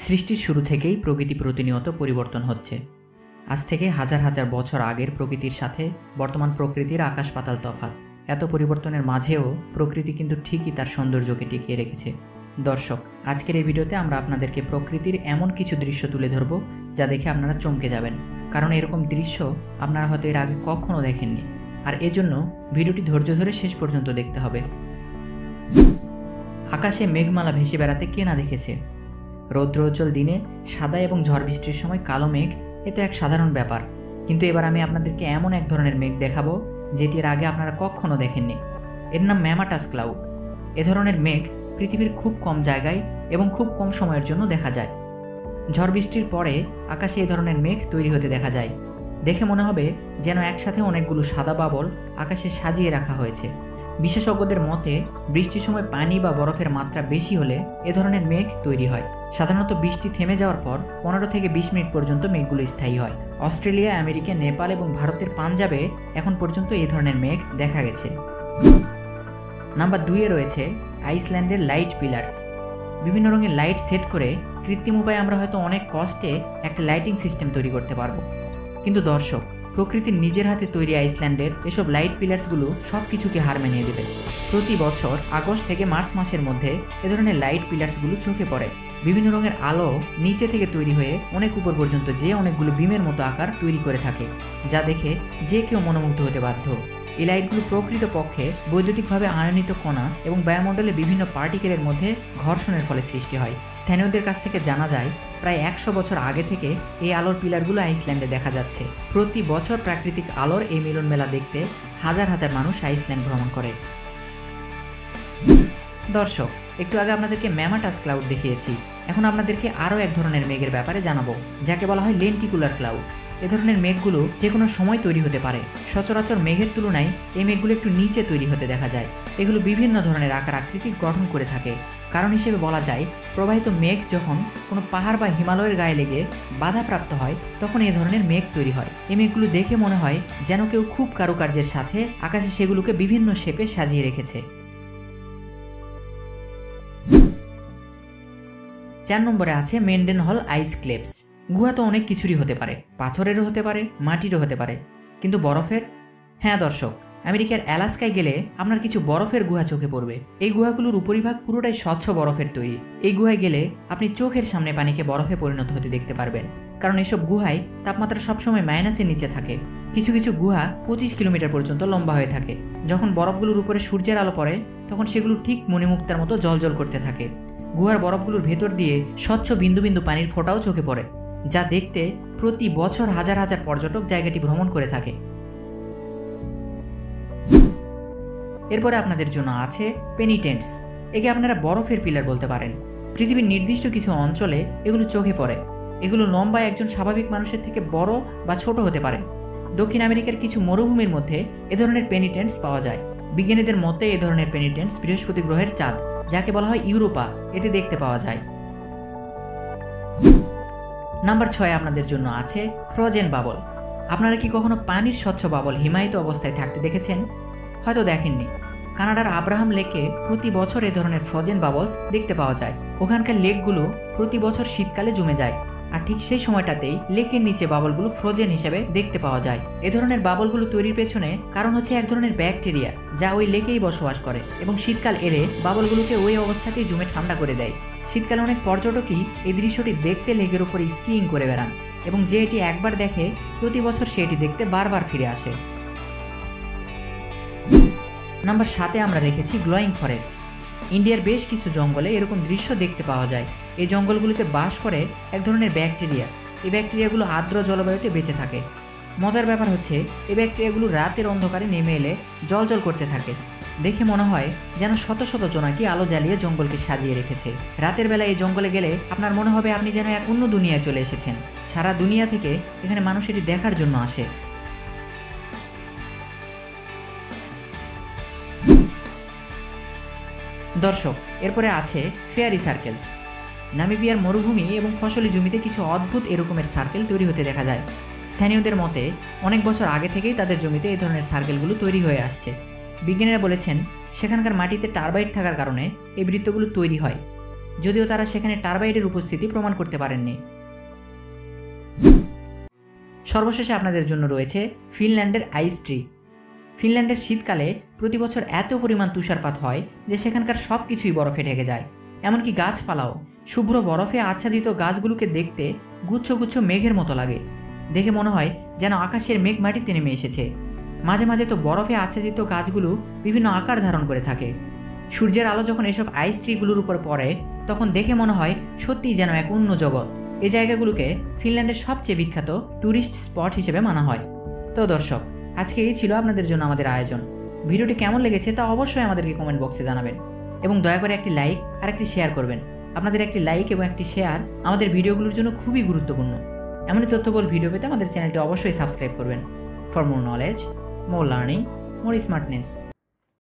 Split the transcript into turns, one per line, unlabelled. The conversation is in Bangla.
সৃষ্টির শুরু থেকেই প্রকৃতি প্রতিনিয়ত পরিবর্তন হচ্ছে। আজ থেকে হাজার হাজার বছর আগের প্রকৃতির সাথে বর্তমান প্রকৃতির আকাশ পাতাল তফাৎ। এত পরিবর্তনের মাঝেও প্রকৃতি কিন্তু ঠিকই তার সৌন্দর্যকে টিকিয়ে রেখেছে। দর্শক, আজকের এই ভিডিওতে আমরা আপনাদেরকে প্রকৃতির এমন কিছু দৃশ্য তুলে ধরব যা দেখে আপনারা চমকে যাবেন, কারণ এরকম দৃশ্য আপনারা হয়তো এর আগে কখনো দেখেননি। আর এজন্য ভিডিওটি ধৈর্য ধরে শেষ পর্যন্ত দেখতে হবে। আকাশে মেঘমালা ভেসে বেড়াতে কে না দেখেছে? রৌদ্রোজ্জ্বল দিনে সাদা এবং ঝড় বৃষ্টির সময় কালো মেঘ এ তো এক সাধারণ ব্যাপার, কিন্তু এবার আমি আপনাদেরকে এমন এক ধরনের মেঘ দেখাবো যেটি এর আগে আপনারা কখনো দেখেননি। এর নাম ম্যামাটাস ক্লাউড। এ ধরনের মেঘ পৃথিবীর খুব কম জায়গায় এবং খুব কম সময়ের জন্য দেখা যায়। ঝড় বৃষ্টির পরে আকাশে এ ধরনের মেঘ তৈরি হতে দেখা যায়। দেখে মনে হবে যেন একসাথে অনেকগুলো সাদা বাবল আকাশে সাজিয়ে রাখা হয়েছে। বিশেষজ্ঞদের মতে বৃষ্টির সময় পানি বা বরফের মাত্রা বেশি হলে এ ধরনের মেঘ তৈরি হয়। সাধারণত বৃষ্টি থেমে যাওয়ার পর 15 থেকে 20 মিনিট পর্যন্ত মেঘগুলো স্থায়ী হয়। অস্ট্রেলিয়া, আমেরিকা, নেপাল এবং ভারতের পাঞ্জাবে এখন পর্যন্ত এই ধরনের মেঘ দেখা গেছে। নাম্বার 2-এ রয়েছে আইসল্যান্ডের লাইট পিলার্স। বিভিন্ন রঙের লাইট সেট করে কৃত্রিম উপায়ে আমরা হয়তো অনেক কষ্টে একটা লাইটিং সিস্টেম তৈরি করতে পারবো, কিন্তু দর্শক, প্রকৃতির নিজের হাতে তৈরি আইসল্যান্ডের এসব লাইট পিলার্সগুলো সব কিছুকে হার মানিয়ে দেবে। প্রতি বছর আগস্ট থেকে মার্চ মাসের মধ্যে এ ধরনের লাইট পিলার্সগুলো চোখে পড়ে। বিভিন্ন রঙের আলো নিচে থেকে তৈরি হয়ে অনেক উপর পর্যন্ত যে অনেকগুলো বিমের মতো আকার তৈরি করে থাকে, যা দেখে যে কেউ মনোমুগ্ধ হতে বাধ্য। এই লাইটগুলো প্রকৃতপক্ষে বৈদ্যুতিকভাবে আয়নিত কণা এবং বায়ুমণ্ডলে বিভিন্ন পার্টিকেলের মধ্যে ঘর্ষণের ফলে সৃষ্টি হয়। স্থানীয়দের কাছ থেকে জানা যায় প্রায় 100 বছর আগে থেকে এই আলোর পিলারগুলো আইসল্যান্ডে দেখা যাচ্ছে। প্রতি বছর প্রাকৃতিক আলোর এই মিলন মেলা দেখতে হাজার হাজার মানুষ আইসল্যান্ড ভ্রমণ করে। দর্শক, একটু আগে আপনাদেরকে ম্যামাটাস ক্লাউড দেখিয়েছি, এখন আপনাদেরকে আরও এক ধরনের মেঘের ব্যাপারে জানাবো, যাকে বলা হয় লেন্টিকুলার ক্লাউড। এ ধরনের মেঘগুলো যে কোনো সময় তৈরি হতে পারে। সচরাচর মেঘের তুলনায় এই মেঘগুলো একটু নিচে তৈরি হতে দেখা যায়। এগুলো বিভিন্ন ধরনের আকার আকৃতি গঠন করে থাকে। কারণ হিসেবে বলা যায়, প্রবাহিত মেঘ যখন কোনো পাহাড় বা হিমালয়ের গায়ে লেগে বাধাপ্রাপ্ত হয় তখন এই ধরনের মেঘ তৈরি হয়। এই মেঘগুলো দেখে মনে হয় যেন কেউ খুব কারুকার্যের সাথে আকাশে সেগুলোকে বিভিন্ন শেপে সাজিয়ে রেখেছে। 4 নম্বরে আছে মেন্ডেনহল আইস ক্লেপস। গুহা তো অনেক কিছুরই হতে পারে, পাথরেরও হতে পারে, মাটিরও হতে পারে, কিন্তু বরফের? হ্যাঁ দর্শক, আমেরিকার অ্যালাস্কায় গেলে আপনার কিছু বরফের গুহা চোখে পড়বে। এই গুহাগুলোর উপরিভাগ পুরোটাই স্বচ্ছ বরফের তৈরি। এই গুহায় গেলে আপনি চোখের সামনে পানিকে বরফে পরিণত হতে দেখতে পারবেন, কারণ এসব গুহায় তাপমাত্রা সবসময় মাইনাসের নিচে থাকে। কিছু কিছু গুহা 25 কিলোমিটার পর্যন্ত লম্বা হয়ে থাকে। যখন বরফগুলোর উপরে সূর্যের আলো পড়ে তখন সেগুলো ঠিক মণিমুক্তার মতো জ্বলজ্বল করতে থাকে। গুহার বরফগুলোর ভেতর দিয়ে স্বচ্ছ বিন্দু বিন্দু পানির ফোঁটাও চোখে পড়ে, যা দেখতে প্রতি বছর হাজার হাজার পর্যটক জায়গাটি ভ্রমণ করে থাকে। এরপরে আপনাদের জন্য আছে পেনিটেন্টস। একে আপনারা বরফের পিলার বলতে পারেন। পৃথিবীর নির্দিষ্ট কিছু অঞ্চলে এগুলো চোখে পড়ে। এগুলো লম্বায় একজন স্বাভাবিক মানুষের থেকে বড় বা ছোট হতে পারে। দক্ষিণ আমেরিকার কিছু মরুভূমির মধ্যে এ ধরনের পেনিটেন্টস পাওয়া যায়। বিজ্ঞানীদের মতে এ ধরনের পেনিটেন্টস বৃহস্পতি গ্রহের চাঁদ, যাকে বলা হয় ইউরোপা, এতে দেখতে পাওয়া যায়। নাম্বার 6 আপনাদের জন্য আছে ফ্রোজেন বাবল। আপনারা কি কখনো পানির স্বচ্ছ বাবল হিমায়িত অবস্থায় থাকতে দেখেছেন? হয়তো দেখেননি। কানাডার আব্রাহাম লেকে প্রতি বছর এ ধরনের ফ্রোজেন বাবলস দেখতে পাওয়া যায়। ওখানকার লেকগুলো প্রতি বছর শীতকালে জমে যায়, আর ঠিক সেই সময়টাতেই লেকের নিচে বাবলগুলো ফ্রোজেন হিসেবে দেখতে পাওয়া যায়। এ ধরনের বাবলগুলো তৈরির পেছনে কারণ হচ্ছে এক ধরনের ব্যাকটেরিয়া যা ওই লেকেই বসবাস করে এবং শীতকাল এলে বাবলগুলোকে ওই অবস্থাতেই জমে ঠান্ডা করে দেয়। শীতকালে অনেক পর্যটকই এই দৃশ্যটি দেখতে লেকের উপরে স্কিইং করে বেড়ান এবং যে এটি একবার দেখে প্রতি বছর সেটি দেখতে বারবার ফিরে আসে। নাম্বার 7-এ আমরা রেখেছি গ্লোয়িং ফরেস্ট। ইন্ডিয়ার বেশ কিছু জঙ্গলে এরকম দৃশ্য দেখতে পাওয়া যায়। এই জঙ্গলগুলোতে বাস করে এক ধরনের ব্যাকটেরিয়া। এই ব্যাকটেরিয়াগুলো আর্দ্র জলবায়ুতে বেঁচে থাকে। মজার ব্যাপার হচ্ছে এই ব্যাকটেরিয়াগুলো রাতের অন্ধকারে নেমে এলে জ্বলজ্বল করতে থাকে। দেখে মনে হয় যেন শত শত জোনাকি আলো জ্বালিয়ে জঙ্গলকে সাজিয়ে রেখেছে। রাতের বেলা এই জঙ্গলে গেলে আপনার মনে হবে আপনি যেন এক অন্য দুনিয়ায় চলে এসেছেন। সারা দুনিয়া থেকে এখানে মানুষ এটি দেখার জন্য আসে। দর্শক, এরপরে আছে ফেয়ারি সার্কেলস। নামিবিয়ার মরুভূমি এবং ফসলি জমিতে কিছু অদ্ভুত এরকমের সার্কেল তৈরি হতে দেখা যায়। স্থানীয়দের মতে অনেক বছর আগে থেকেই তাদের জমিতে এই ধরনের সার্কেলগুলো তৈরি হয়ে আসছে। বিজ্ঞানীরা বলেছেন সেখানকার মাটিতে টারবাইট থাকার কারণে এই বৃত্তগুলো তৈরি হয়। যদিও তারা সেখানে টারবাইডের উপস্থিতি প্রমাণ করতে পারেননি। সর্বশেষে আপনাদের জন্য রয়েছে ফিনল্যান্ডের আইস ট্রি। ফিনল্যান্ডের শীতকালে প্রতি বছর এত পরিমাণ তুষারপাত হয় যে সেখানকার সব কিছুই বরফে ঢেকে যায়। এমনকি গাছপালাও, শুভ্র বরফে আচ্ছাদিত গাছগুলোকে দেখতে গুচ্ছ গুচ্ছ মেঘের মতো লাগে। দেখে মনে হয় যেন আকাশের মেঘ মাটিতে নেমে এসেছে। মাঝে মাঝে তো বরফে আচ্ছাদিত গাছগুলো বিভিন্ন আকার ধারণ করে থাকে। সূর্যের আলো যখন এসব আইস ট্রিগুলোর উপর পড়ে তখন দেখে মনে হয় সত্যিই যেন এক অন্য জগৎ। এই জায়গাগুলোকে ফিনল্যান্ডের সবচেয়ে বিখ্যাত ট্যুরিস্ট স্পট হিসেবে মানা হয়। তো দর্শক, আজকে এই ছিল আপনাদের জন্য আমাদের আয়োজন। ভিডিওটি কেমন লেগেছে তা অবশ্যই আমাদেরকে কমেন্ট বক্সে জানাবেন এবং দয়া করে একটি লাইক আর একটি শেয়ার করবেন। আপনাদের একটি লাইক এবং একটি শেয়ার আমাদের ভিডিওগুলোর জন্য খুবই গুরুত্বপূর্ণ। এমনই তথ্যবহুল ভিডিও পেতে আমাদের চ্যানেলটি অবশ্যই সাবস্ক্রাইব করবেন। For more knowledge, more learning, more smartness.